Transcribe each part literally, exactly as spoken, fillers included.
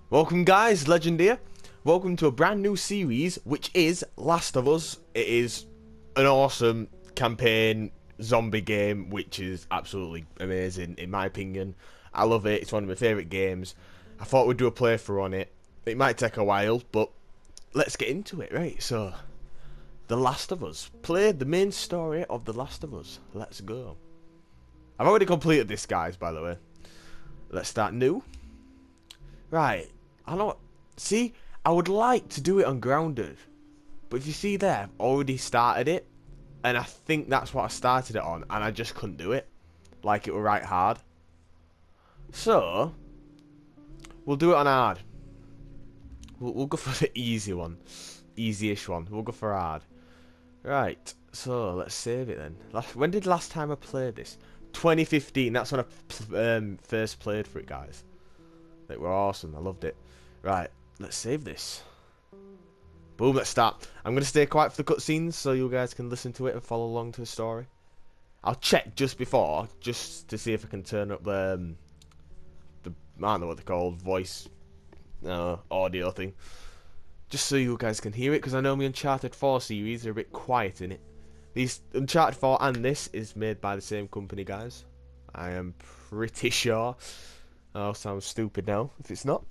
Welcome guys, Legend here. Welcome to a brand new series, which is Last of Us. It is an awesome campaign zombie game, which is absolutely amazing in my opinion. I love it, it's one of my favourite games. I thought we'd do a playthrough on it. It might take a while, but let's get into it, right? So, The Last of Us. Play the main story of The Last of Us. Let's go. I've already completed this, guys, by the way. Let's start new. Right. I know. See, I would like to do it on Grounded, but if you see there, I've already started it, and I think that's what I started it on, and I just couldn't do it. Like, it were right hard. So, we'll do it on hard. We'll, we'll go for the easy one. Easy-ish one. We'll go for hard. Right, so let's save it then. Last, when did last time I played this? twenty fifteen, that's when I um, first played for it, guys. They were awesome, I loved it. Right, let's save this. Boom, let's start. I'm going to stay quiet for the cutscenes so you guys can listen to it and follow along to the story. I'll check just before, just to see if I can turn up the, um, the I don't know what they're called, voice, uh, audio thing. Just so you guys can hear it, because I know my Uncharted four series are a bit quiet in it. These Uncharted four and this is made by the same company, guys. I am pretty sure. I'll sound stupid now if it's not.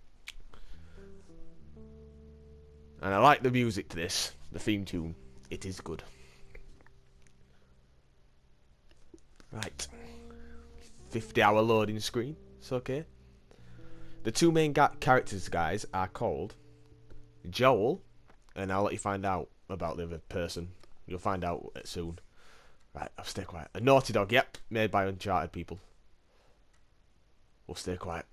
And I like the music to this, the theme tune. It is good. Right. fifty hour loading screen. It's okay. The two main characters, guys, are called Joel, and I'll let you find out about the other person. You'll find out soon. Right, I'll stay quiet. A Naughty Dog, yep, made by Uncharted people. We'll stay quiet.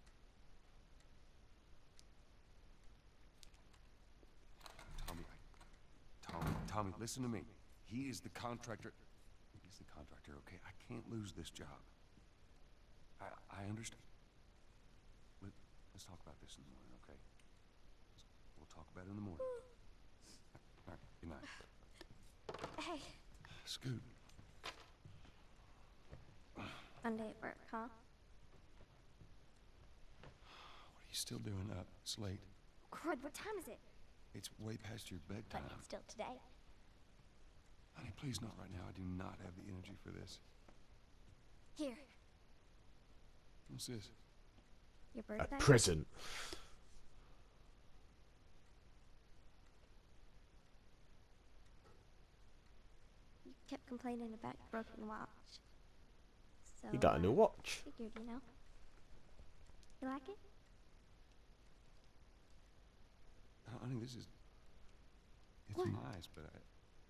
Tommy, listen to me. He is the contractor. He's the contractor, okay? I can't lose this job. I I understand. Let, let's talk about this in the morning, okay? We'll talk about it in the morning. All right, good night. Hey. Scoot. Monday at work, huh? What are you still doing up? It's late. Crud, what time is it? It's way past your But bedtime. it's still today. Honey, please not right now. I do not have the energy for this. Here, What's this? your A birthday. present. You kept complaining about your broken watch. So, You got a new uh, watch. Figured, you know. You like it? Honey, this is... It's What? nice, but I...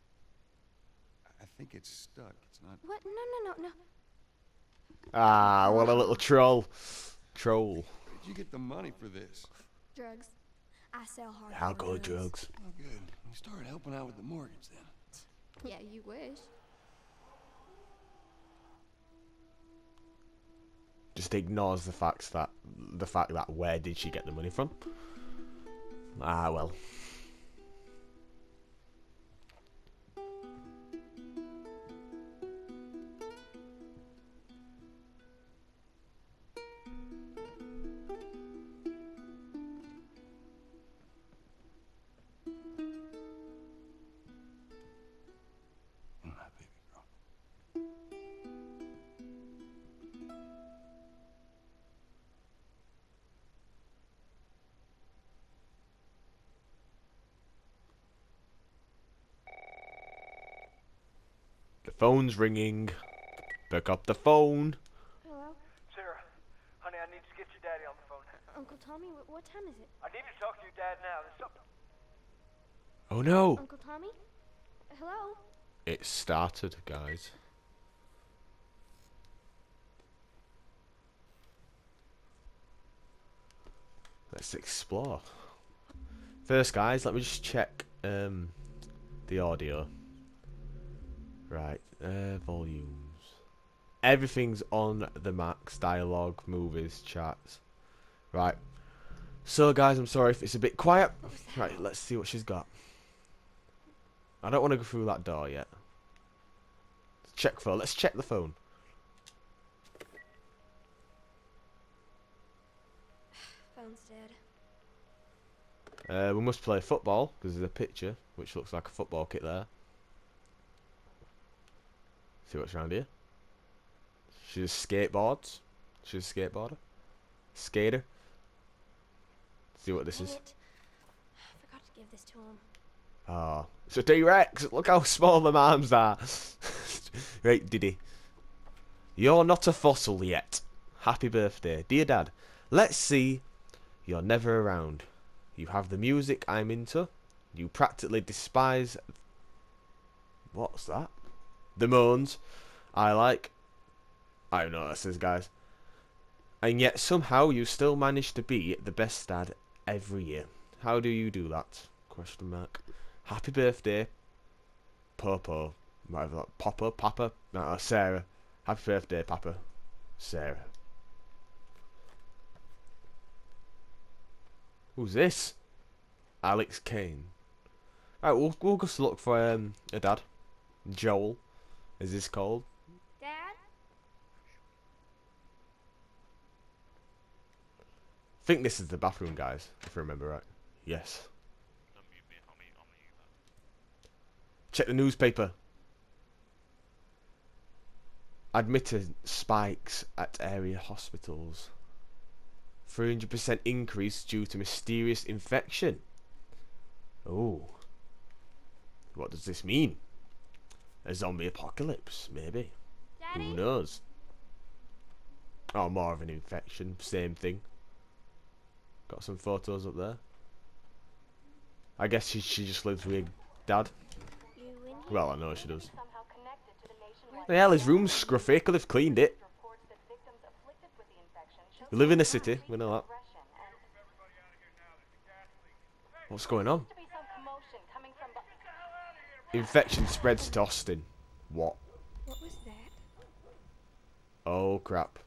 I think it's stuck. It's not... What? No, no, no, no. Ah, what a little troll. Troll. Where'd you get the money for this? Drugs. I sell hard. Alcohol, drugs. Oh, good. You started helping out with the mortgage then. Yeah, you wish. Just ignores the facts that the fact that where did she get the money from? Ah well. All right, baby girl. The phone's ringing. Pick up the phone. Hello? Sarah, honey, I need to get your daddy on the phone. Uncle Tommy, what, what time is it? I need to talk to your dad now. There's something. Oh no. Uncle Tommy? Hello? It started, guys. Let's explore. First, guys, let me just check um, the audio. Right, uh, volumes. Everything's on the max. Dialogue, movies, chats. Right. So, guys, I'm sorry if it's a bit quiet. Right, let's see what she's got. I don't want to go through that door yet. Check phone. Let's check the phone. Phone Bones, Dad. Uh, we must play football because there's a picture which looks like a football kit there. See what's around here. She's skateboards. She's a skateboarder. Skater. See what this Dang is. it. I forgot to give this to him. Oh, it's a T-Rex. Look how small them arms are. Right, Diddy. You're not a fossil yet. Happy birthday, dear Dad. Let's see. You're never around. You have the music I'm into. You practically despise... What's that? The moans I like. I don't know what this is, guys. And yet somehow you still manage to be the best dad every year. How do you do that? Question mark. Happy birthday, Popo. Whatever that. Papa, Papa. No, Sarah. Happy birthday, Papa. Sarah. Who's this? Alex Kane. Right, we'll, we'll just look for um, a dad. Joel, is this called? Dad? I think this is the bathroom, guys, if I remember right. Yes. Check the newspaper. Admitted spikes at area hospitals. three hundred percent increase due to mysterious infection. Oh. What does this mean? A zombie apocalypse, maybe. Daddy? Who knows? Oh, more of an infection. Same thing. Got some photos up there. I guess she, she just lives with Dad. You in here? Well, I know she does. The hell, his room's scruffy. Could have cleaned it. We live in the city. We know that. What's going on? Infection spreads to Austin. What? What was that? Oh, crap.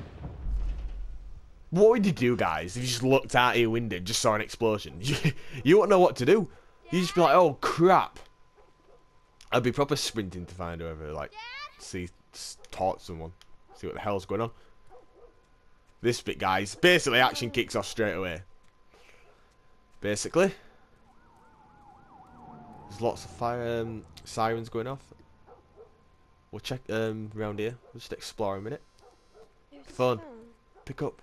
What would you do, guys, if you just looked out your window and just saw an explosion? You, you wouldn't know what to do. You'd just be like, oh, crap. I'd be proper sprinting to find whoever, like, see, talk to someone. See what the hell's going on. This bit, guys, basically action kicks off straight away. Basically. There's lots of fire um, sirens going off. We'll check um, around here. We'll just explore a minute. There's a Phone. phone. Pick up.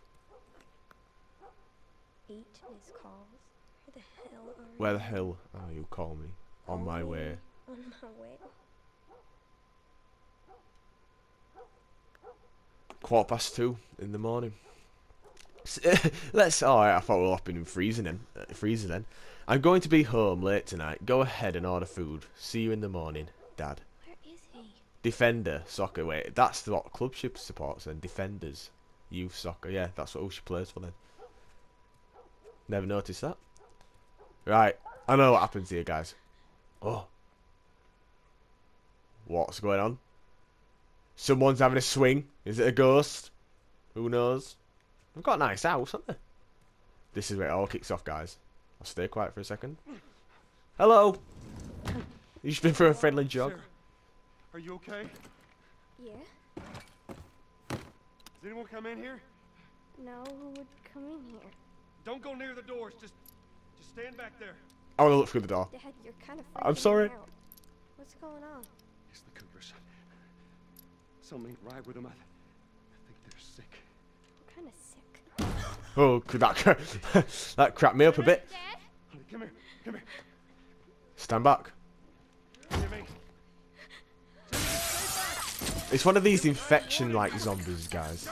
Eight missed calls. Where the hell are Where you? the hell are you? Call me. On my Call way. me. On my way. Quarter past two in the morning. Let's. Alright, I thought we were up in freezing then. Uh, freezer then. I'm going to be home late tonight. Go ahead and order food. See you in the morning, Dad. Where is he? Defender soccer. Wait, that's what club she supports then. Defenders, youth soccer. Yeah, that's what who she plays for then. Never noticed that. Right, I know what happens here, guys. Oh, what's going on? Someone's having a swing. Is it a ghost? Who knows? We've got a nice house, haven't they? This is where it all kicks off, guys. I'll stay quiet for a second. Hello. You just been for a friendly jog. Sarah, are you okay? Yeah? Has anyone come in here? No, who would come in here? Don't go near the doors. Just, just stand back there. I want to look through the door. Dad, you're kind of I'm freaking sorry. me out. What's going on? It's the Coopers. Something ain't right with them. I, th I think they're sick. I'm kind of sick. Oh, could that that cracked me up a bit. Dad? Honey, come here. Come here. Stand back. Jimmy. It's one of these infection-like zombies, guys.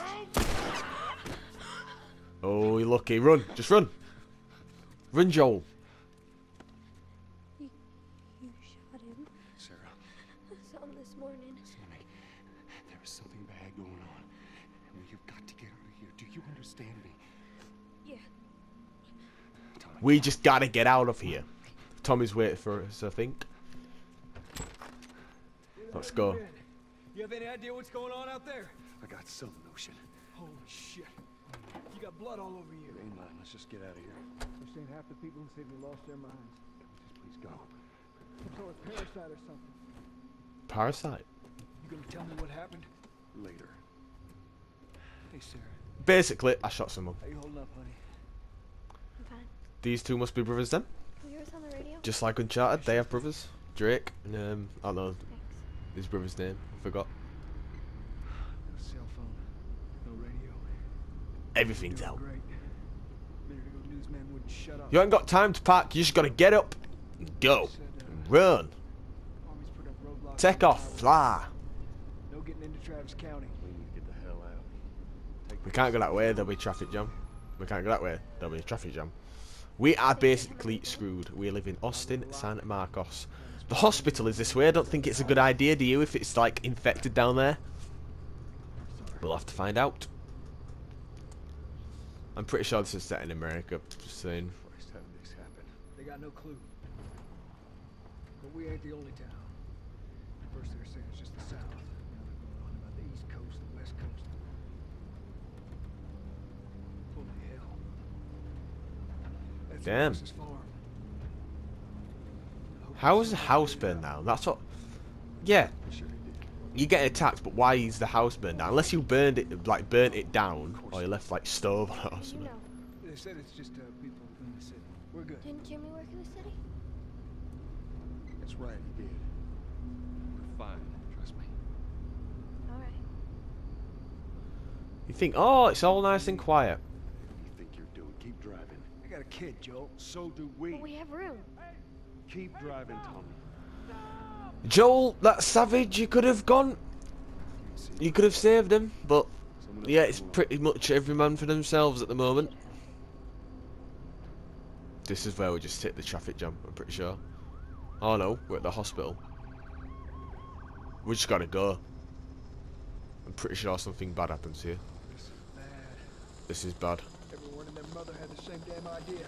Oh, you're lucky. Run. Just run. Run, Joel. You, you shot him. Sarah. I saw him this morning. Sammy, there is something bad going on. And we've got to get out of here. Do you understand me? Yeah. Tommy. We just gotta get out of here. Tommy's waiting for us, I think. Let's go. You have any idea what's going on out there? I got some notion. Holy shit. You got blood all over you. It ain't mine. Let's just get out of here. They're saying half the people in the city lost their minds. Can we just please go? Some sort of parasite or something. Parasite. You gonna tell me what happened? Later. Hey, Sarah. Basically, I shot someone. How you holding up, honey? these two must be brothers then. Who hear us on the radio? Just like Uncharted, they have brothers. Drake and um, I don't know Thanks. his brother's name. I forgot. No cell phone. No radio. Everything's Doing out. Great. A minute ago, newsman wouldn't shut up. You ain't got time to park. You just gotta get up and go. Said, uh, And run. Army's put up roadblocks Take on the off. highway. Fly. No getting into Travis County. We need to get the hell out. Take We can't go that way. There'll be traffic jam. We can't go that way. There'll be a traffic jam. We are basically screwed. We live in Austin, San Marcos. The hospital is this way. I don't think it's a good idea, do you, if it's like infected down there? We'll have to find out. I'm pretty sure this is set in America. Just saying. Christ, how did this happen? They got no clue. But we ain't the only town. First they were saying it's just the South. Now they're going on about the East Coast, the West Coast. Holy hell. That's Damn. Ross's farm. I hope How they is the sent house somebody burned out. down? That's what. Yeah, I'm sure he did. you get attacked, but why is the house burned down? Unless you burned it, like burnt it down, or you left like stove on it or You something. know, They said it's just uh, people in the city. We're good. didn't Jimmy work in the city? That's right, he did. We're fine. Trust me. All right. You think, oh, it's all nice and quiet. Whatever you think you're doing, keep driving. I got a kid, Joe. So do we. But we have room. Keep driving, Tommy. Joel, that savage, you could have gone. You could have saved him, but Someone else yeah, come it's along. pretty much every man for themselves at the moment. This is where we just hit the traffic jam, I'm pretty sure. Oh no, we're at the hospital. We just gotta go. I'm pretty sure something bad happens here. This is bad. This is bad. Everyone and their mother had the same damn idea.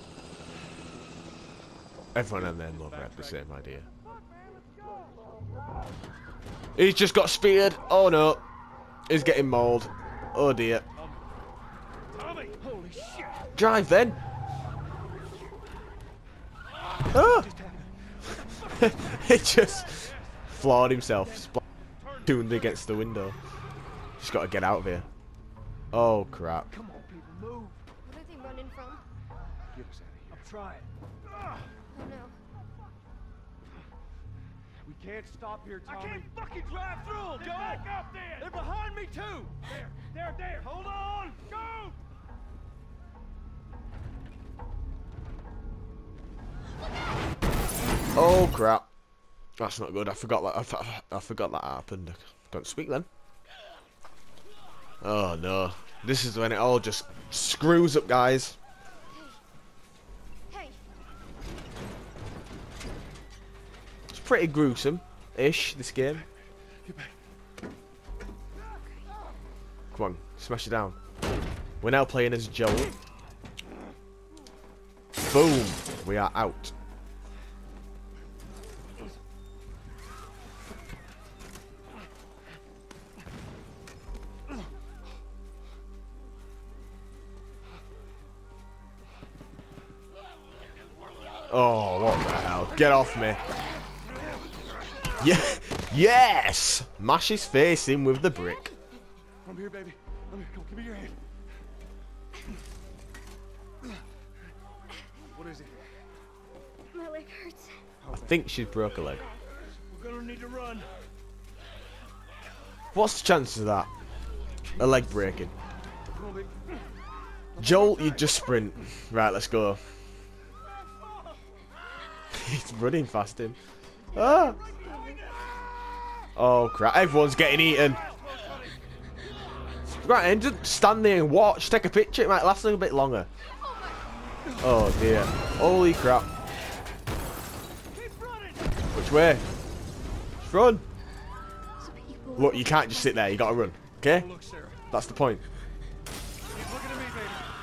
Everyone and their mother had the same idea. He's just got speared. Oh no. He's getting mauled. Oh dear. Tommy! Holy shit! Drive then. Ah! He just floored himself. Tuned against the window. Just got to get out of here. Oh crap. Come on, people, move! What are they running from? Get us out of I'm trying. Oh no. here. We can't stop here, I Tommy. can't fucking drive through them, Joe! Back up there! They're behind me, too! There, there, there! Hold on! Go! Oh crap. That's not good. I forgot that. I, f- I forgot that happened. Don't speak then. Oh no. This is when it all just screws up, guys. Hey, It's pretty gruesome-ish, this game. Get back. Come on, smash it down. We're now playing as Joel. Boom! We are out. Oh, what the hell? Get off me. Yeah. Yes! Mash his face in with the brick. I'm here, baby. I'm here. Come, give me your hand. What is it? my leg hurts. I think she's broke a leg. We're gonna need to run. What's the chances of that? A leg breaking. Come on, baby. Joel, you just sprint. Right, let's go. He's running fast him. Ah! Oh crap, everyone's getting eaten. Right, and just stand there and watch, take a picture, it might last a little bit longer. Oh dear. Holy crap. Which way? Just run. So people. Look, you can't just sit there, you gotta run. Okay? Look, Sarah. That's the point. Keep looking at me,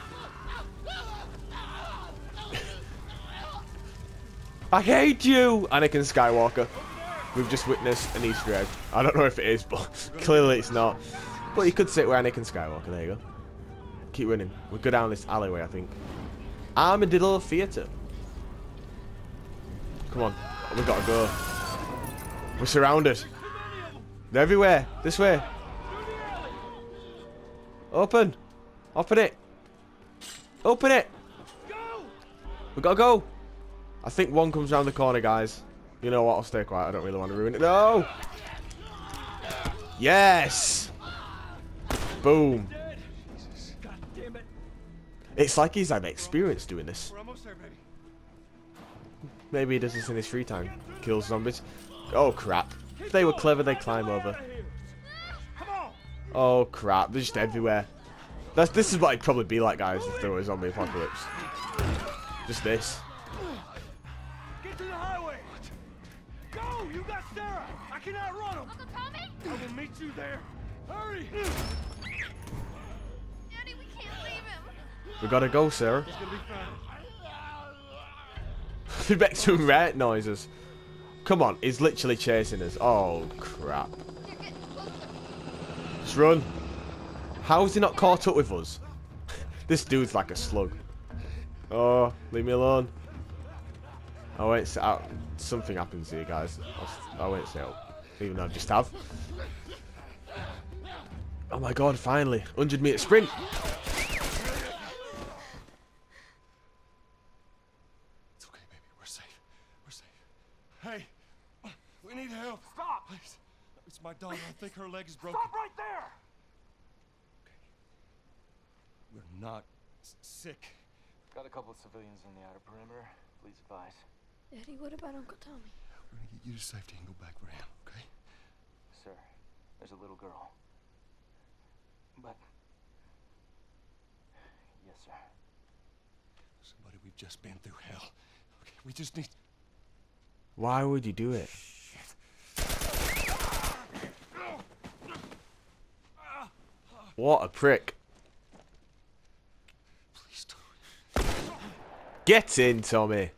baby. I hate you! Anakin Skywalker. We've just witnessed an Easter egg. I don't know if it is, but clearly it's not. But you could sit with Anakin Skywalker, there you go. Keep running. We'll go down this alleyway, I think. Armadillo Theatre. Come on. We gotta go. We're surrounded. They're everywhere. This way. Open. Open it. Open it. We gotta go. I think one comes around the corner, guys. You know what? I'll stay quiet. I don't really want to ruin it. No. Yes. Boom. God damn it. It's like he's had experience doing this. We're almost there, baby. Maybe he does this in his free time. Kills zombies. Oh crap. If they were clever, they'd climb over. Come on. Oh crap. They're just everywhere. That's, this is what it'd probably be like, guys, if there was a zombie apocalypse. Just this. Get to the highway. Go. You got Sarah. I cannot run him. Uncle Tommy? I will meet you there. Hurry. Daddy, we can't leave him. We gotta go, Sarah. It's gonna be fine. He makes some rat noises. Come on, he's literally chasing us. Oh crap. You're getting closer. Just run. How is he not caught up with us? This dude's like a slug. Oh, leave me alone. I won't say out. Something happens here, guys. I'll, I won't say out. Even though I just have. Oh my god, finally. one hundred meter sprint. It's okay, baby. We're safe. We're safe. Hey, we need help. Stop. Please. It's my daughter. I think her leg is broken. Stop right there. We're not s- sick. Got a couple of civilians in the outer perimeter. Please advise. Daddy, what about Uncle Tommy? We're gonna get you to safety and go back for him, okay? Sir, there's a little girl. But... Yes, sir. Somebody, we've just been through hell. Okay, we just need... Why would you do it? What a prick. Please don't. Get in, Tommy.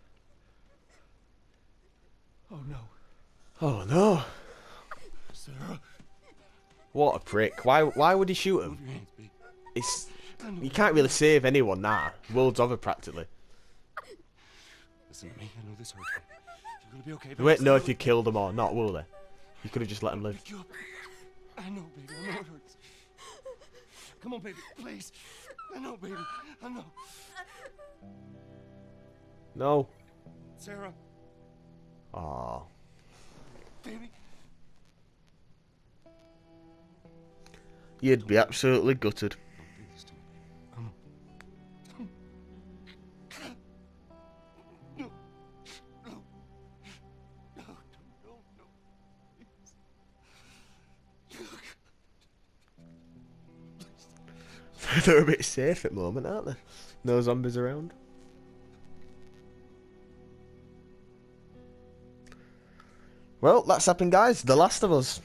Oh no. Oh no. Sarah, What a prick. Why why would he shoot him? move your hands, baby. It's you can't really save anyone now. World's over practically. Listen to me. I know this hurts you. You're gonna be okay, They baby. won't know if you killed them or not, will they? You could have just let them live. Pick you up. I know, baby. I know it hurts. Come on, baby. Please. I know, baby. I know. No. Sarah, Aw. baby. You'd be absolutely gutted. Don't do this to me, baby. Come on. No. No. No. No. No. No. Please. They're a bit safe at the moment, aren't they? No zombies around. Well, that's happened, guys. The Last of Us.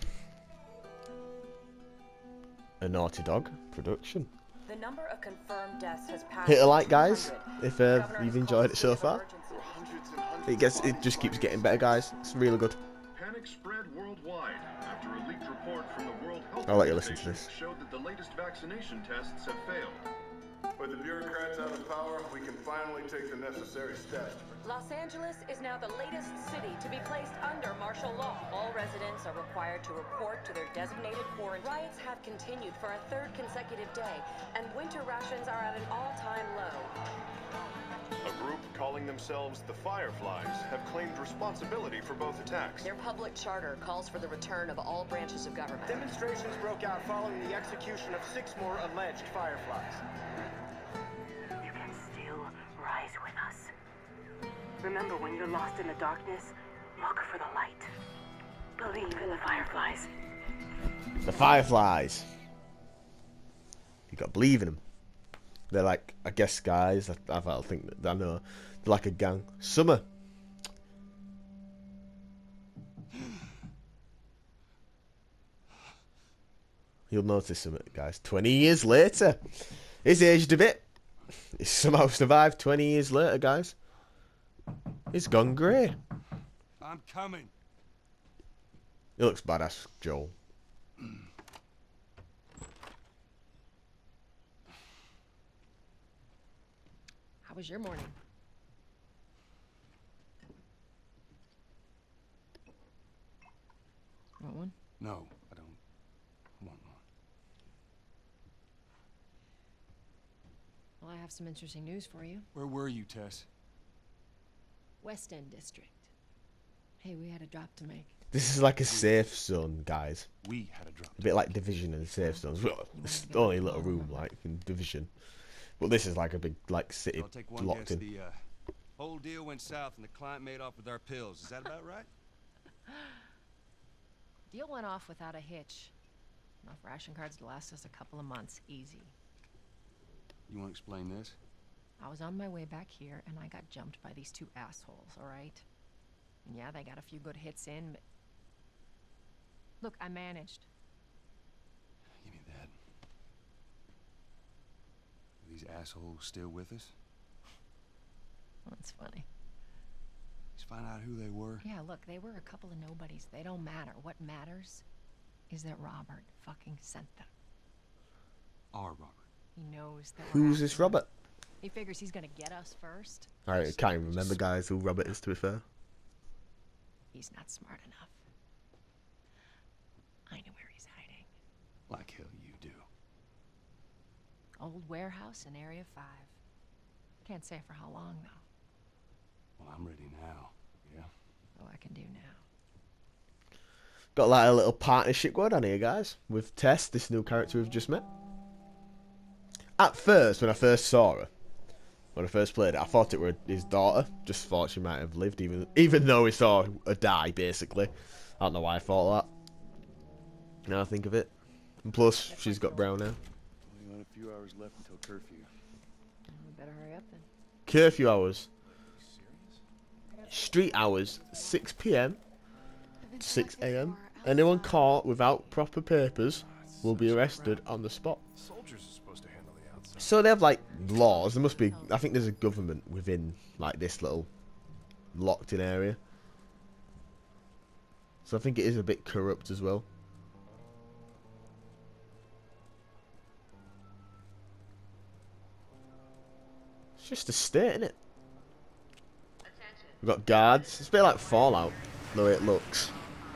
A Naughty Dog production. The number of confirmed deaths has passed. Hit a like, guys, two hundred. if uh, Governor you've has enjoyed called it so a state of far. emergency. It gets, it just keeps getting better, guys. It's really good. Panic spread worldwide after a leaked report from the World Health I'll let you listen to Organization this. showed that the latest vaccination tests have failed. With the bureaucrats out of power, we can finally take the necessary steps. Los Angeles is now the latest city to be placed under martial law. All residents are required to report to their designated quarantine. Riots have continued for a third consecutive day, and winter rations are at an all-time low. A group calling themselves the Fireflies have claimed responsibility for both attacks. Their public charter calls for the return of all branches of government. Demonstrations broke out following the execution of six more alleged Fireflies. You can still rise with us. Remember, when you're lost in the darkness, look for the light. Believe in the Fireflies. The Fireflies. You got to believe in them. They're like, I guess, guys. I, I I think that I know. They're like a gang. Summer. You'll notice something, guys. Twenty years later, he's aged a bit. He's somehow survived. Twenty years later, guys. He's gone grey. I'm coming. He looks badass, Joel. How was your morning? Want one? No, I don't want one. Well, I have some interesting news for you. Where were you, Tess? West End District. Hey, we had a drop to make. This is like a safe zone, guys. We had a drop. A bit like Division and safe zones. Well, it's only a little room, like in Division. But this is like a big, like, city I'll take one locked guess. in. The uh, whole deal went south and the client made off with our pills. Is that about right? Deal went off without a hitch. Enough ration cards to last us a couple of months, easy. You want to explain this? I was on my way back here, and I got jumped by these two assholes, all right? And yeah, they got a few good hits in, but... Look, I managed. Give me that. Are these assholes still with us? That's funny. Just find out who they were. Yeah, look, they were a couple of nobodies. They don't matter. What matters is that Robert fucking sent them. Our Robert. He knows that we're Who's after this him. Robert? He figures he's gonna get us first. I can't even remember, guys, who Robert is, to be fair. He's not smart enough. I know where he's hiding. Like hell you do. Old warehouse in Area five. Can't say for how long, though. Well, I'm ready now. Yeah? Oh, I can do now. Got like a little partnership going on here, guys, with Tess, this new character we've just met. At first, when I first saw her, when I first played it, I thought it were his daughter. Just thought she might have lived, even even though we saw her die, basically. I don't know why I thought that. Now I think of it. And plus, she's got brown hair. Only got a few hours left until curfew. We better hurry up then. Curfew hours. Street hours, six p m to six a m Anyone caught without proper papers will be arrested on the spot. Soldiers are supposed to handle the outside. So they have like laws. There must be. I think there's a government within like this little locked-in area. So I think it is a bit corrupt as well. It's just a state, innit? We've got guards. It's a bit like Fallout, the way it looks.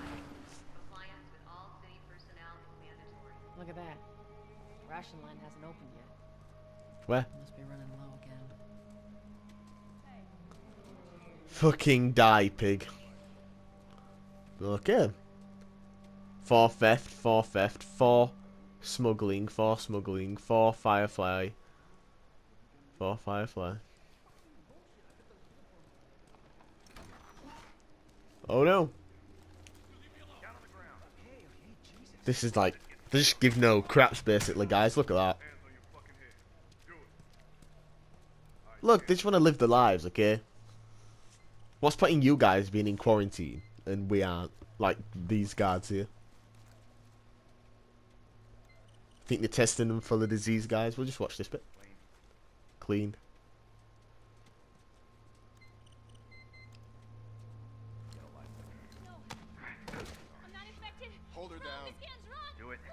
Look at that. Ration line hasn't opened yet. Where? Must be running low again. Fucking die, pig. Okay. Four theft, four theft, four smuggling, four smuggling, four firefly. Four firefly. Oh no. This is like, they just give no craps basically, guys. Look at that. Look, they just want to live their lives, okay? What's putting you guys being in quarantine and we aren't? Like these guards here. Think they're testing them for the disease, guys? We'll just watch this bit. Clean. Hold her down. Do it.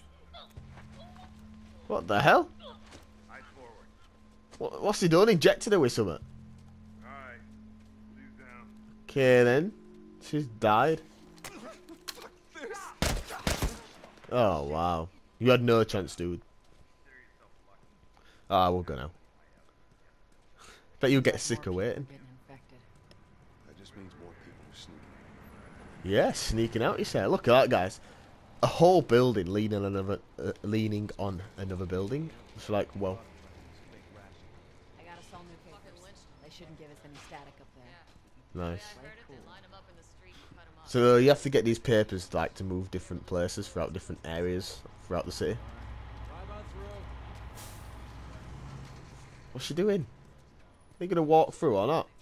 What the hell? Eyes forward. What, what's he done? Injected her with something? Alright. Please down. Okay then. She's died. Oh wow. You had no chance, dude. Ah, we'll go now. Bet you'll get sick of waiting. Getting infected. That just means more people are sneaking. Yeah, sneaking out, you say. Look at that, guys. A whole building leaning on another, uh, leaning on another building. It's like, well. I got us all new papers. They shouldn't give us any static up there. Nice. Play cool. So uh, you have to get these papers like to move different places throughout different areas throughout the city. What's she doing? Are you gonna walk through or not?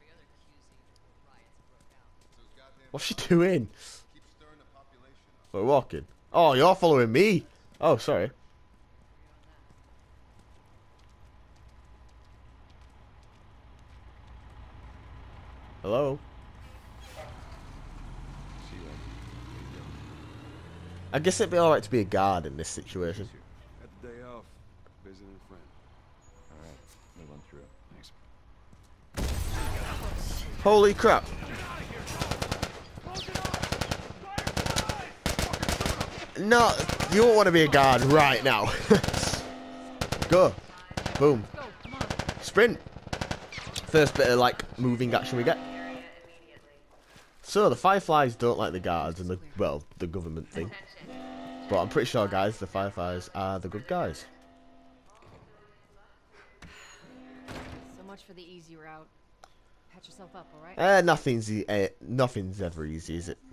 What's she doing? We're walking. Oh, you're following me. Oh, sorry. Hello. I guess it'd be alright to be a guard in this situation. Had the day off. Visiting a friend. Alright, move on through. Thanks. Holy crap. No, you won't want to be a guard right now. Go. Boom. Sprint. First bit of like moving action we get. So the Fireflies don't like the guards and the well the government thing, but I'm pretty sure, guys, the Fireflies are the good guys. So much for the easy route. Patch yourself up, all right? Eh, nothing's e eh, nothing's ever easy, is it?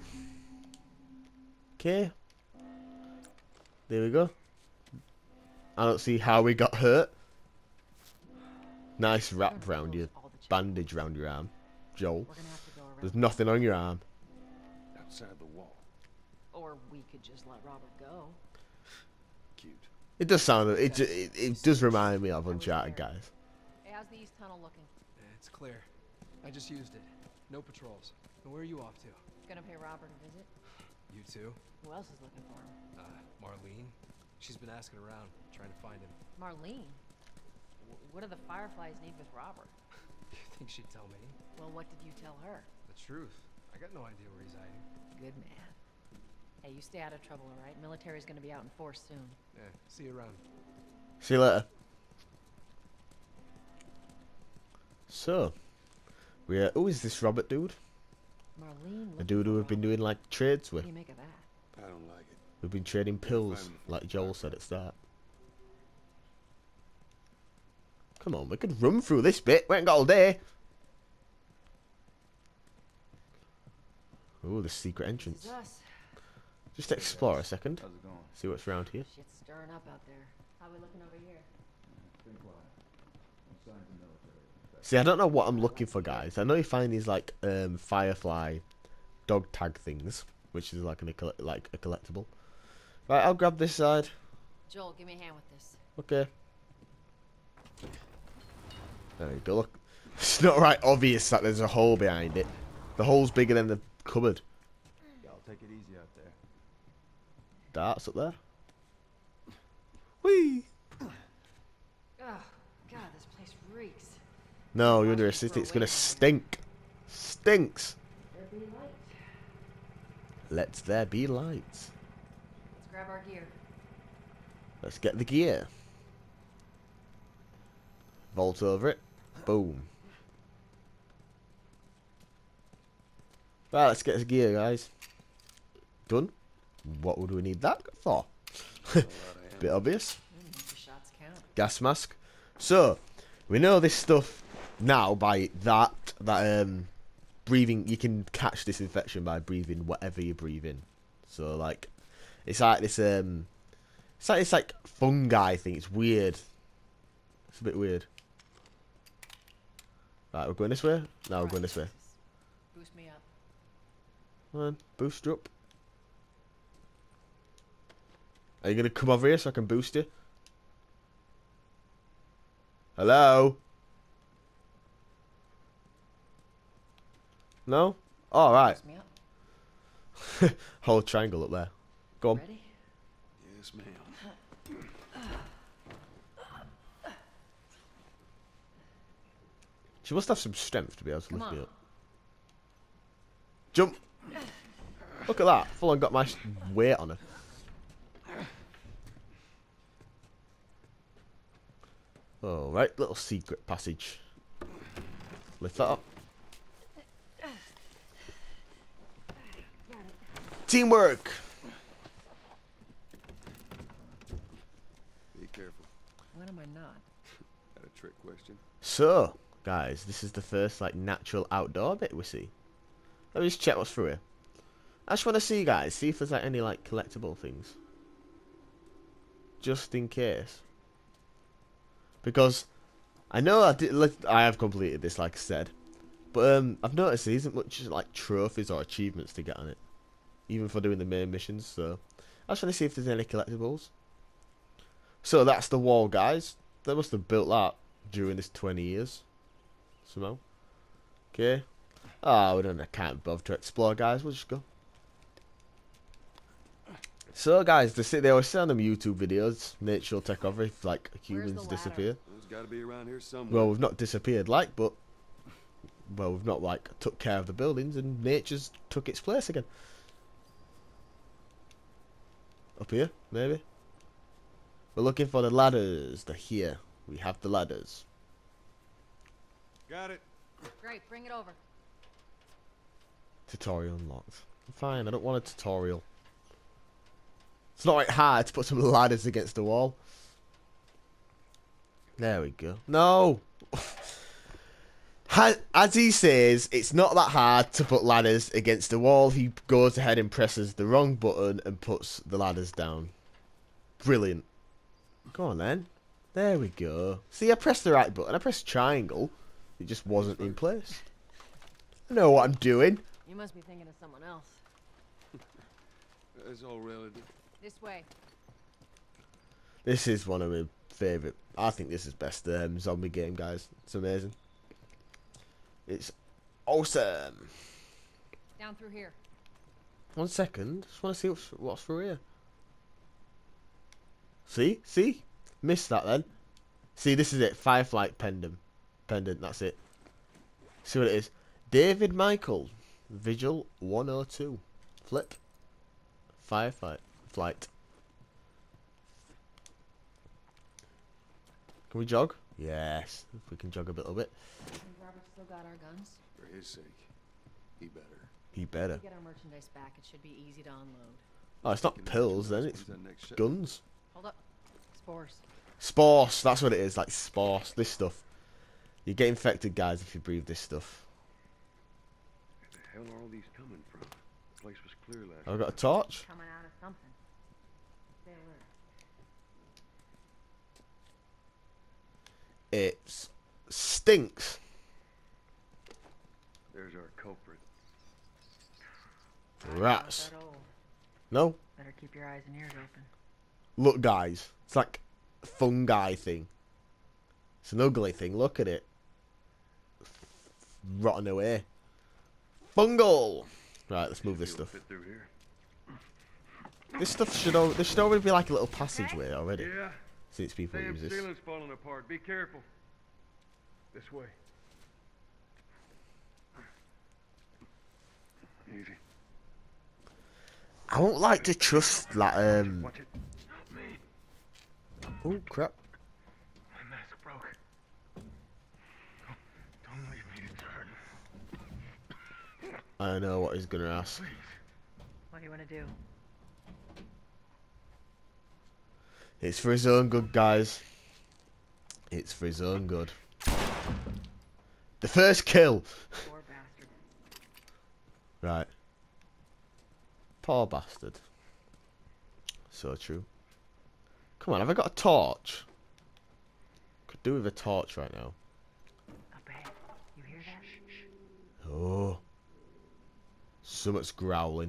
Okay. There we go. I don't see how we got hurt. Nice wrap round your bandage round your arm, Joel. There's nothing on your arm. Outside the wall. Or we could just let Robert go. Cute. It does sound. It it, it does remind me of Uncharted, guys. Hey, how's the east tunnel looking? It's clear. I just used it. No patrols. And where are you off to? Gonna pay Robert a visit? You too? Who else is looking for him? Uh, Marlene. She's been asking around, trying to find him. Marlene? W what do the Fireflies need with Robert? You think she'd tell me? Well, what did you tell her? The truth. I got no idea where he's hiding. Good man. Hey, you stay out of trouble, all right? Military's gonna be out in force soon. Yeah, see you around. See you later. So, we uh, who is this Robert dude? Marlene. The dude who we've been doing like trades with. What do you make of that? I don't like it. We've been trading pills, like Joel said at the start. Come on, we could run through this bit. We ain't got all day. Ooh, the secret entrance. Just explore a second. How's it going? See what's around here. Shit's stirring up out there. How we looking over here? Been quiet. No signs of military. See, I don't know what I'm looking for, guys. I know you find these like um, Firefly dog tag things, which is like an like a collectible. Right, I'll grab this side. Joel, give me a hand with this. Okay. There you go. Look, it's not right obvious that there's a hole behind it. The hole's bigger than the cupboard. Yeah, I'll take it easy out there. Darts up there. Whee! Oh, God, this place reeks. No, you're under a city. It's gonna stink. Stinks. There be light. Let's there be lights. Let's grab our gear. Let's get the gear. Vault over it. Boom. Right, let's get the gear, guys. Done. What would we need that for? Bit obvious. Shots count. Gas mask. So, we know this stuff now by that, that um, breathing, you can catch this infection by breathing whatever you breathe in. So, like, it's like this, um, it's like this, like, fungi thing. It's weird. It's a bit weird. Right, we're going this way? No, we're going this way. Boost me up. Come on, boost up. Are you going to come over here so I can boost you? Hello? No? All right. Boost me up. Whole triangle up there. Go on. Ready? Yes, ma'am. She must have some strength to be able to Come lift me on. up. Jump! Look at that. Full on got my weight on her. Alright, little secret passage. Lift that up. Teamwork! Be careful. When am I not? Got a trick question? So, guys, this is the first like natural outdoor bit we see. Let me just check what's through here. I just want to see, guys, see if there's like any like collectible things. Just in case. Because I know I did. I have completed this, like I said, but um, I've noticed there isn't much like trophies or achievements to get on it, even for doing the main missions. So I just want to see if there's any collectibles. So that's the wall, guys. They must have built that during this twenty years, somehow. Okay. Oh, we don't. I can't bother to explore, guys. We'll just go. So, guys, they say they always say on them YouTube videos, nature will take over if like humans disappear. It's got to be around here somewhere. Well, we've not disappeared, like, but well, we've not like took care of the buildings, and nature's took its place again. Up here, maybe. We're looking for the ladders. They're here. We have the ladders. Got it. Great, bring it over. Tutorial unlocked. Fine, I don't want a tutorial. It's not like hard to put some ladders against the wall. There we go. No! As he says, it's not that hard to put ladders against the wall. He goes ahead and presses the wrong button and puts the ladders down. Brilliant. Go on then. There we go. See, I pressed the right button. I pressed triangle. It just wasn't in place. I know what I'm doing. You must be thinking of someone else. It's all relative. This way. This is one of my favourite. I think this is best um, zombie game, guys. It's amazing. It's awesome. Down through here. One second. Just want to see what's, what's for here. See? See? Missed that then. See, this is it. Firefly pendant. Pendant, that's it. See what it is. David Michael. Vigil one oh two. Flip. Firefly. Flight. Can we jog? Yes. If we can jog a little bit. Robert still got our guns? For his sake, he better. He better. If we get our merchandise back, it should be easy to unload. Oh, it's not pills then. It's guns. Hold up. Spores. Spores. That's what it is. Like spores. This stuff. You get infected, guys, if you breathe this stuff. Where the hell are all these coming from? The place was clear last. I've got a torch. Coming out of something. Stay alert. It stinks. There's our culprit. Rats. No. Better keep your eyes and ears open. Look, guys. It's like a fungi thing. It's an ugly thing. Look at it. Rotten away. Fungal. Right, let's move this stuff. This stuff should al there should already be like a little passageway already. Yeah. Since people Damn use this. ceiling's falling apart. Be careful. This way. Easy. I won't like to trust that. Um. Watch it. Oh crap! My mask broke. Don't, don't leave me to turn. I know what he's gonna ask. What do you want to do? It's for his own good, guys. It's for his own good. The first kill. Poor bastard. Right. Poor bastard. So true. Come on, have I got a torch? Could do with a torch right now. Up ahead. You hear that? Oh. Something's growling.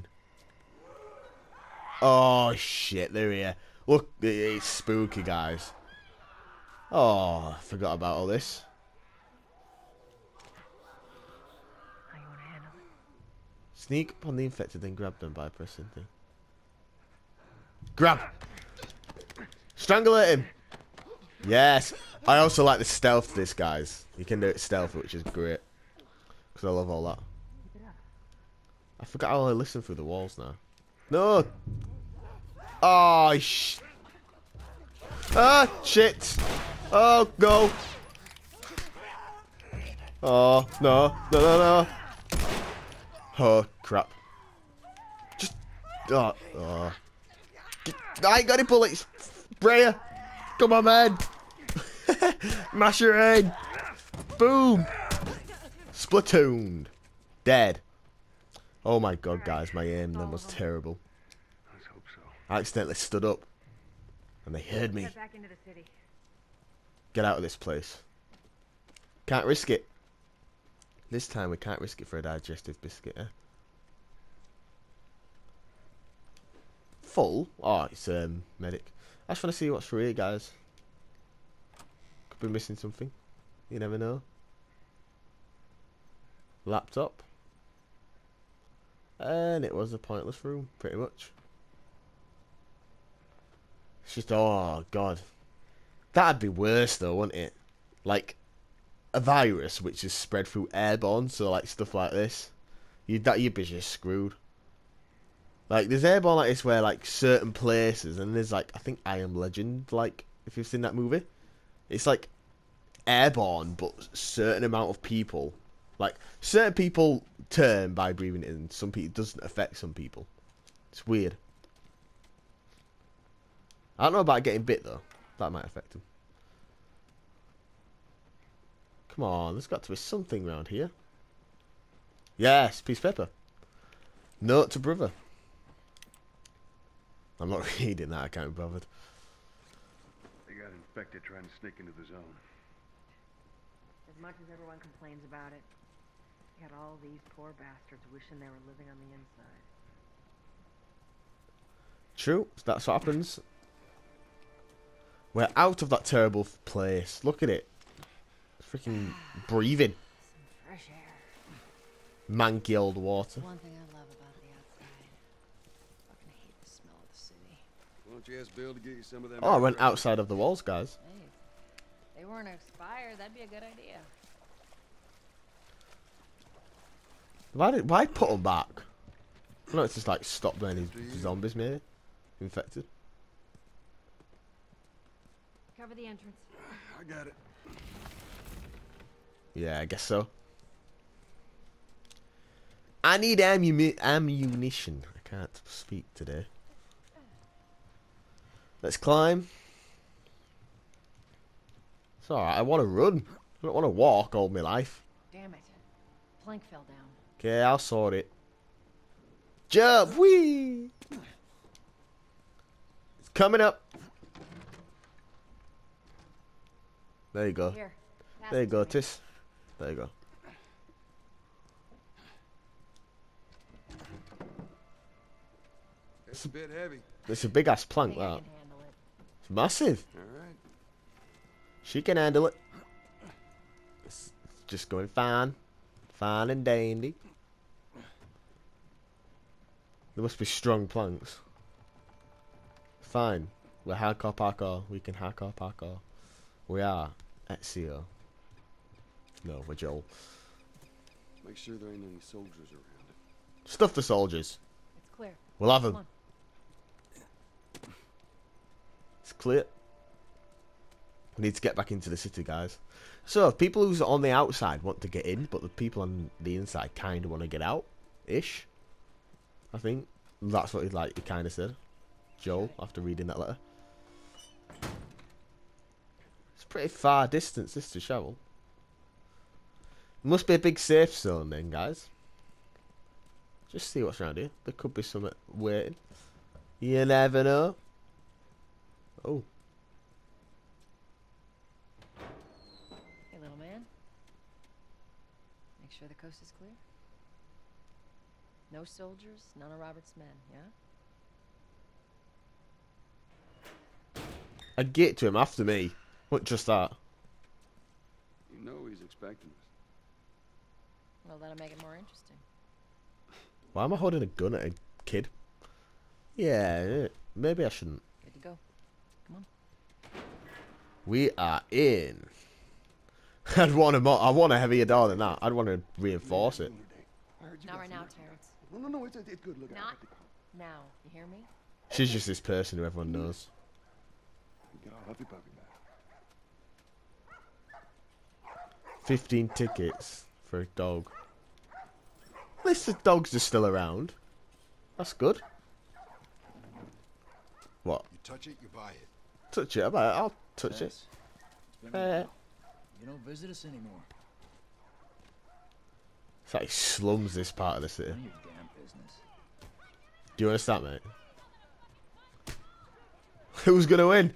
Oh shit, they're here. Look, it's spooky, guys. Oh, I forgot about all this. How you want to handle it? Sneak upon the infected, then grab them by pressing thing. Grab! Strangulate him! Yes! I also like the stealth of this, guys. You can do it stealth, which is great. Because I love all that. I forgot how I listen through the walls now. No! Oh, sh... Ah, shit! Oh, go! Oh, no, no, no, no! Oh, crap. Just... Oh, oh. I ain't got any bullets! Brea! Come on, man! Mash your head! Boom! Splatooned. Dead. Oh my god, guys, my aim then was terrible. Let's hope so. I accidentally stood up. And they heard me. Get back into the city. Get out of this place. Can't risk it. This time we can't risk it for a digestive biscuit, eh? Full? Oh, it's um medic. I just want to see what's for here, guys. Could be missing something. You never know. Laptop. And it was a pointless room, pretty much. It's just, oh god. That'd be worse though, wouldn't it? Like, a virus which is spread through airborne, so like stuff like this. You'd, that, you'd be just screwed. Like, there's airborne like this where like certain places, and there's like, I think I Am Legend, like, if you've seen that movie. It's like, airborne, but certain amount of people, like certain people turn by breathing it in. Some people, it doesn't affect some people. It's weird. I don't know about getting bit though. That might affect them. Come on, there's got to be something around here. Yes, piece of paper. Note to brother. I'm not reading that, I can't be bothered. They got infected trying to sneak into the zone. As much as everyone complains about it, you got all these poor bastards wishing they were living on the inside. True, that's what happens. We're out of that terrible place. Look at it. It's freaking breathing. Some fresh air. Manky old water. One thing I love about the outside. Fucking hate the smell of the city. Why don't you ask Bill to get you some of them? Oh, I went outside of the walls, guys. Hey, if they weren't expired, that'd be a good idea. Why did why put them back? I know it's just like stop any zombies, maybe infected. Cover the entrance. I got it. Yeah, I guess so. I need ammu ammunition. I can't speak today. Let's climb. It's alright, I want to run. I don't want to walk all my life. Damn it. Plank fell down. Okay, I'll sort it. Jump! Whee! It's coming up. There you go. Here, pass There you it go, to me. Tis. There you go. It's a bit heavy. It's a big ass plank, I think I that. can handle it. It's massive. All right. She can handle it. It's just going fine. Fine and dandy. There must be strong planks. Fine. We're hardcore parkour. We can hardcore parkour. We are Ezio. No, we're Joel. Make sure there ain't any soldiers around. Stuff the soldiers. It's clear. We'll have Come them. on. It's clear. We need to get back into the city, guys. So, if people who's on the outside want to get in, but the people on the inside kind of want to get out, ish. I think that's what he like. He kind of said, Joel, after reading that letter. It's pretty far distance this to travel. Must be a big safe zone then, guys. Just see what's around here. There could be something waiting. You never know. Oh. Hey, little man. Make sure the coast is clear. No soldiers, none of Robert's men, yeah? I'd get to him after me. What just that? You know he's expecting us. Well, that'll make it more interesting. Why am I holding a gun at a kid? Yeah, maybe I shouldn't. Good to go. Come on. We are in. I'd want a mo I want a heavier door than that. I'd want to reinforce it. Not right now, Terrence. No, no, no, it's, it's good. Look, Not now. You hear me? She's just this person who everyone knows. Get all huffy puffy back. Fifteen tickets for a dog. At least the dogs are still around. That's good. What? You touch it, you buy it. Touch it? I'll, I'll touch it. It's been a Eh. while. You don't visit us anymore. It's like slums, this part of the city. None of your damn business. Do you understand, mate? Who's gonna win?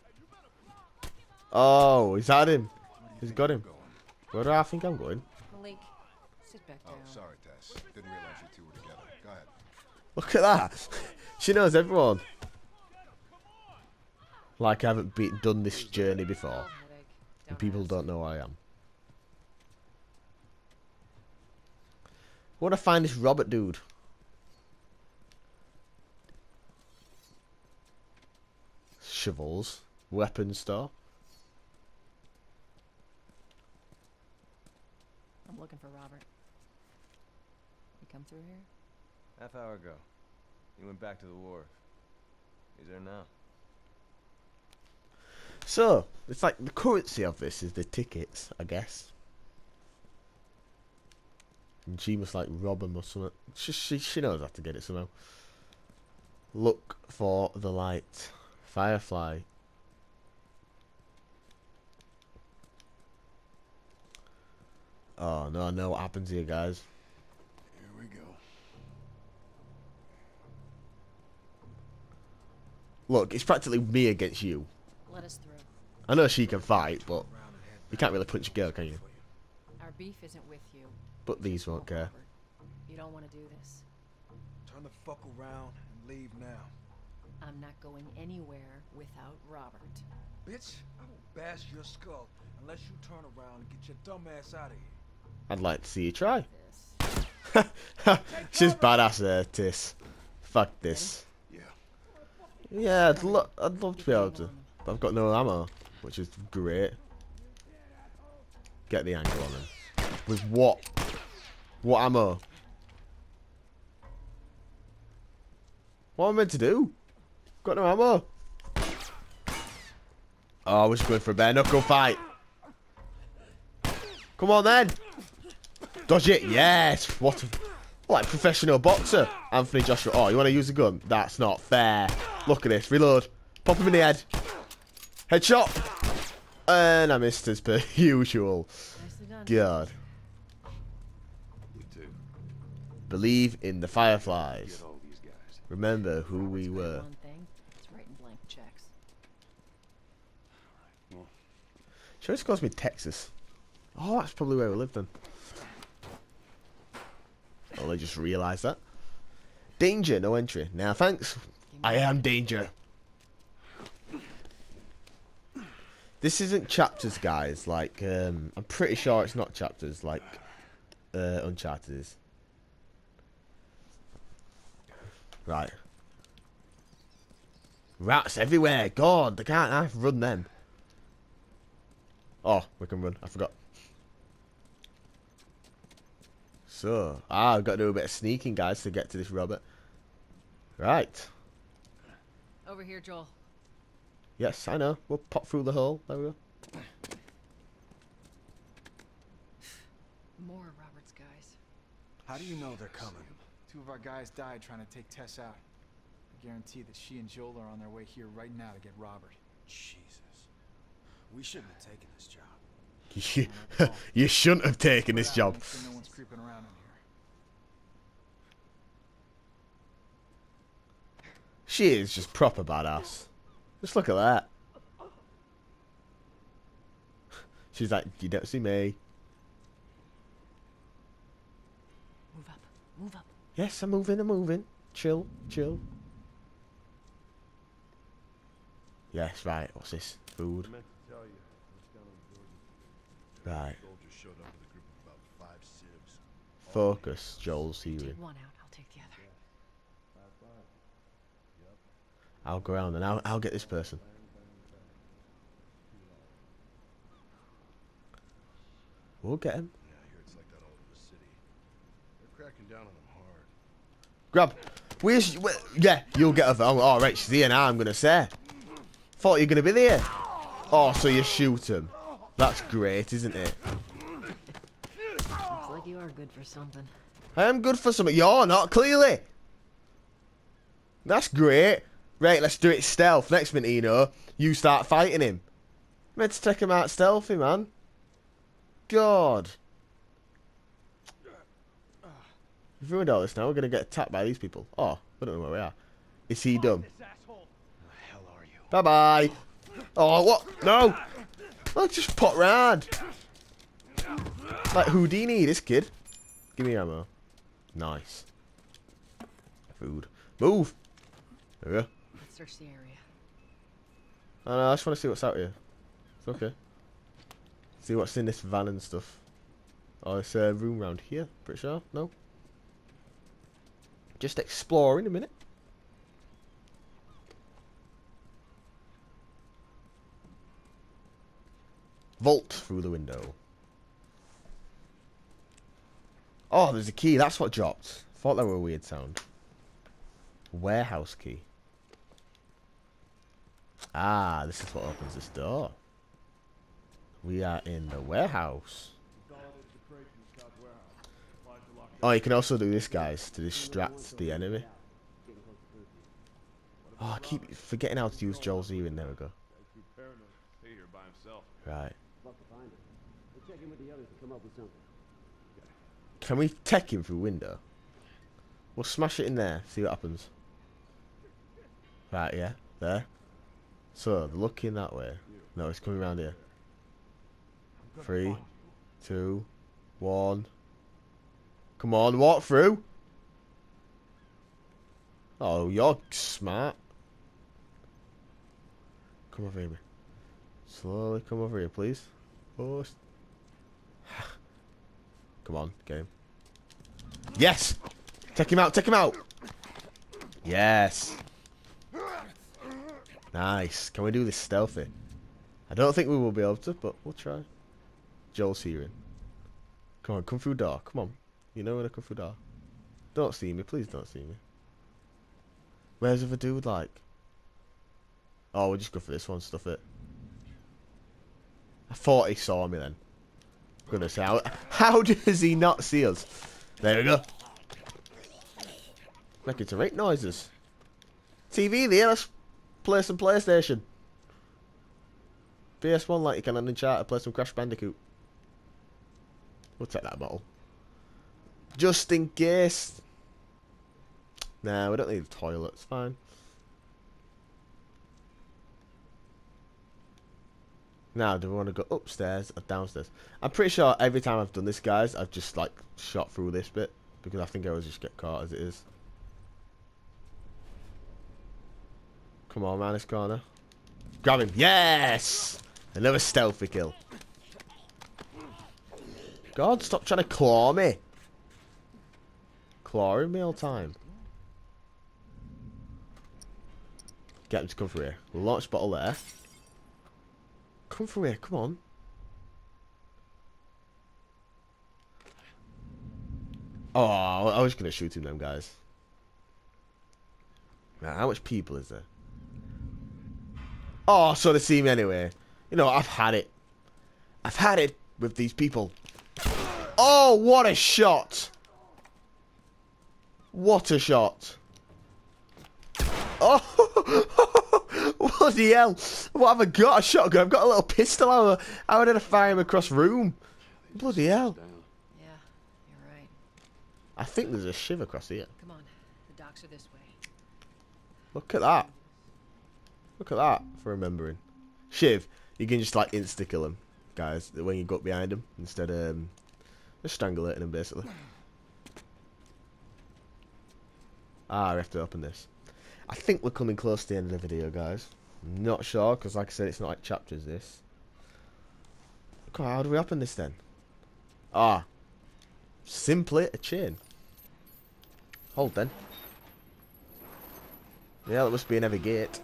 Oh, he's had him. He's got him. Where do I think I'm going? Malik, sit back down. Oh, sorry, Tess. Didn't realize you two were together. Go ahead. Look at that. She knows everyone. Like I haven't be done this journey before. And people don't know who I am. I want to find this Robert dude. Shovels. Weapon store. I'm looking for Robert. You come through here? Half hour ago. He went back to the wharf. He's there now. So, it's like the currency of this is the tickets, I guess. And she must like rob them or something. She, she, she knows how to get it somehow. Look for the light. Firefly. Oh no, I know what happens here, guys. Here we go. Look, it's practically me against you. Let us through. I know she can fight, but you can't really punch a girl, can you? Our beef isn't with you. But these won't care. You don't want to do this. Turn the fuck around and leave now. I'm not going anywhere without Robert. Bitch, I will bash your skull unless you turn around and get your dumb ass out of here. I'd like to see you try. She's badass there, Tiss. Fuck this. Yeah. Yeah, I'd, lo I'd love to be able to. But I've got no ammo, which is great. Get the angle on him. With what? What ammo? What am I meant to do? Got no ammo. Oh, we're just going for a bare knuckle fight. Come on then. Dodge it. Yes. What? A, like professional boxer. Anthony Joshua. Oh, you want to use a gun? That's not fair. Look at this. Reload. Pop him in the head. Headshot. And I missed as per usual. God. You too. Believe in the Fireflies. Remember who we were. One thing, it's writing blank checks. Well, She always calls me Texas. Oh, that's probably where we live then. Oh, they just realised that. Danger, no entry. Now, thanks. I am danger. This isn't chapters, guys. Like, um, I'm pretty sure it's not chapters like uh, Uncharted is. Right. Rats everywhere. God, they can't I run them. Oh, we can run. I forgot. So, ah, I've got to do a bit of sneaking, guys, to get to this Robert. Right. Over here, Joel. Yes, I know. We'll pop through the hole. There we go. More of Robert's guys. How do you know they're coming? Two of our guys died trying to take Tess out. I guarantee that she and Joel are on their way here right now to get Robert. Jesus. We shouldn't have taken this job. You, you shouldn't have taken this job. Make sure no one's creeping around in here. She is just proper badass. Just look at that. She's like, you don't see me. Move up. Move up. Yes, I'm moving, I'm moving. Chill, chill. Yes, right. What's this? Food. Right. Focus, Joel's hearing. Take one out, I'll take the other. I'll go around and I'll, I'll get this person. We'll get him. Yeah, I hear it's like that all over the city. They're cracking down on them hard. Grab. Where's... Where, yeah, you'll get her. Oh, all right, she's here now, I'm going to say. Thought you were going to be there. Oh, so you shoot him. That's great, isn't it? Looks like you are good for something. I am good for something. You're not, clearly. That's great. Right, let's do it stealth. Next minute, you know, you start fighting him. Meant to take him out stealthy, man. God. We've ruined all this now. We're going to get attacked by these people. Oh, we don't know where we are. Is he dumb? Bye-bye. Oh, what? No. Look, just pot round. Like Houdini, this kid. Give me ammo. Nice. Food. Move. There we go. Let's search the area. I know, I just want to see what's out here. It's okay. See what's in this van and stuff. Oh, it's a room round here. Pretty sure. No. Just exploring a minute. Vault through the window. Oh, there's a key. That's what dropped. Thought that were a weird sound. Warehouse key. Ah, this is what opens this door. We are in the warehouse. Oh, you can also do this, guys, to distract the enemy. Oh, I keep forgetting how to use Joel's hearing. There we go. Right. Can we tech him through window? We'll smash it in there, see what happens. Right, yeah, there. So, they're looking that way. No, it's coming around here. Three, two, one. Come on, walk through. Oh, you're smart. Come over here. Slowly come over here, please. Oh. Come on, get him. Yes! Take him out, take him out! Yes! Nice. Can we do this stealthy? I don't think we will be able to, but we'll try. Joel's hearing. Come on, come through door. Come on. You know when I come through door. Don't see me, please don't see me. Where's the other dude, like? Oh, we'll just go for this one, stuff it. I thought he saw me then. Goodness, how, how does he not see us? There we go. Making some great noises. T V there, let's play some PlayStation. P S one like you can on Uncharted, play some Crash Bandicoot. We'll take that bottle. Just in case. Nah, we don't need a toilet, it's fine. Now, do we want to go upstairs or downstairs? I'm pretty sure every time I've done this, guys, I've just, like, shot through this bit. Because I think I always just get caught as it is. Come on, man, this corner. Grab him. Yes! Another stealthy kill. God, stop trying to claw me. Clawing me all the time. Get him to come through here. Launch bottle there. Come through here, come on. Oh, I was going to shoot him then, guys. Now, how much people is there? Oh, so they see me anyway. You know, I've had it. I've had it with these people. Oh, what a shot. What a shot. Oh, bloody hell. What have I got? A shotgun. I've got a little pistol. How, how did I fire him across room? Bloody hell. Yeah, you're right. I think there's a shiv across here. Come on, the docks are this way. Look at that. Look at that for remembering. Shiv, you can just like insta kill him, guys, when you go up behind him instead of um, just strangulating him basically. Ah, we have to open this. I think we're coming close to the end of the video, guys. I'm not sure, because like I said, it's not like chapters, this. God, how do we open this then? Ah. Simply a chain. Hold then. Yeah, that must be another gate.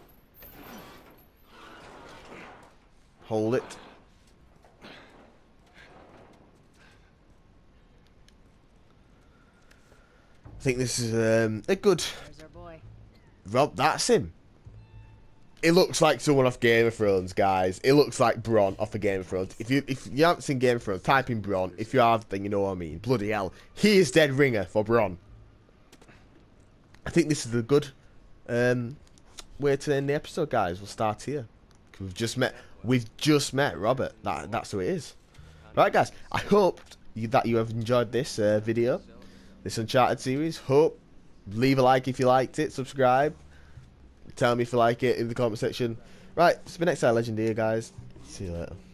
Hold it. I think this is um, a good... There's our boy. Rob, that's him. It looks like someone off Game of Thrones, guys. It looks like Bronn off of Game of Thrones. If you if you haven't seen Game of Thrones, type in Bronn. If you have, then you know what I mean. Bloody hell. He is dead ringer for Bronn. I think this is a good um, way to end the episode, guys. We'll start here. We've just met. We've just met Robert. That that's who it is. Right, guys. I hope you, that you have enjoyed this uh, video, this Uncharted series. Hope leave a like if you liked it. Subscribe. Tell me if you like it in the comment section. Right, it's been Exile Legend here, guys. See you later.